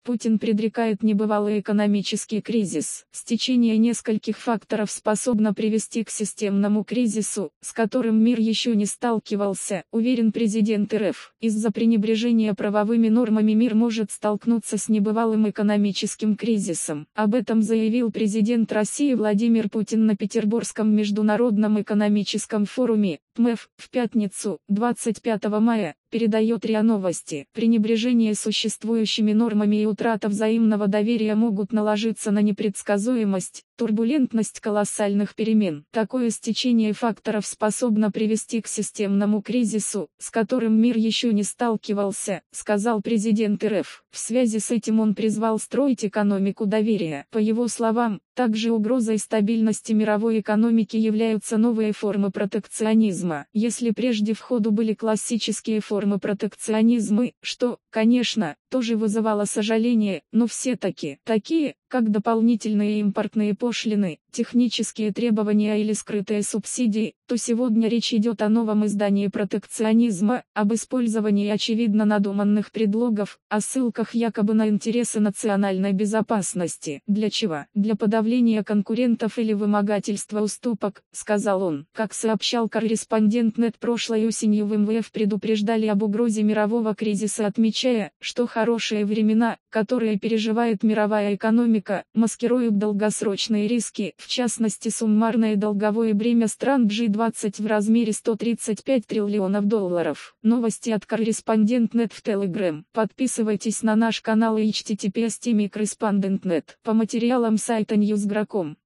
Путин предрекает небывалый экономический кризис. Стечение нескольких факторов способно привести к системному кризису, с которым мир еще не сталкивался, уверен президент РФ. Из-за пренебрежения правовыми нормами мир может столкнуться с небывалым экономическим кризисом. Об этом заявил президент России Владимир Путин на Петербургском международном экономическом форуме ПМЭФ в пятницу, 25 мая, передает РИА Новости. Пренебрежение существующими нормами и утрата взаимного доверия могут наложиться на непредсказуемость, турбулентность колоссальных перемен. Такое стечение факторов способно привести к системному кризису, с которым мир еще не сталкивался, сказал президент РФ. В связи с этим он призвал строить экономику доверия. По его словам, также угрозой стабильности мировой экономики являются новые формы протекционизма. Если прежде в ходу были классические формы протекционизма, что, конечно, тоже вызывало сожаление, но все-таки, такие, как дополнительные импортные пошлины, технические требования или скрытые субсидии, то сегодня речь идет о новом издании протекционизма, об использовании очевидно надуманных предлогов, о ссылках якобы на интересы национальной безопасности. Для чего? Для подавления конкурентов или вымогательства уступок, сказал он. Как сообщал корреспондент НЕТ, прошлой осенью в МВФ предупреждали об угрозе мирового кризиса, отмечая, что хорошие времена, которые переживает мировая экономика, маскируют долгосрочные риски, в частности суммарное долговое бремя стран G20 в размере 135 триллионов долларов. Новости от корреспондент.нет в Telegram. Подписывайтесь на наш канал и https://correspondent.net. По материалам сайта Newsgro.com.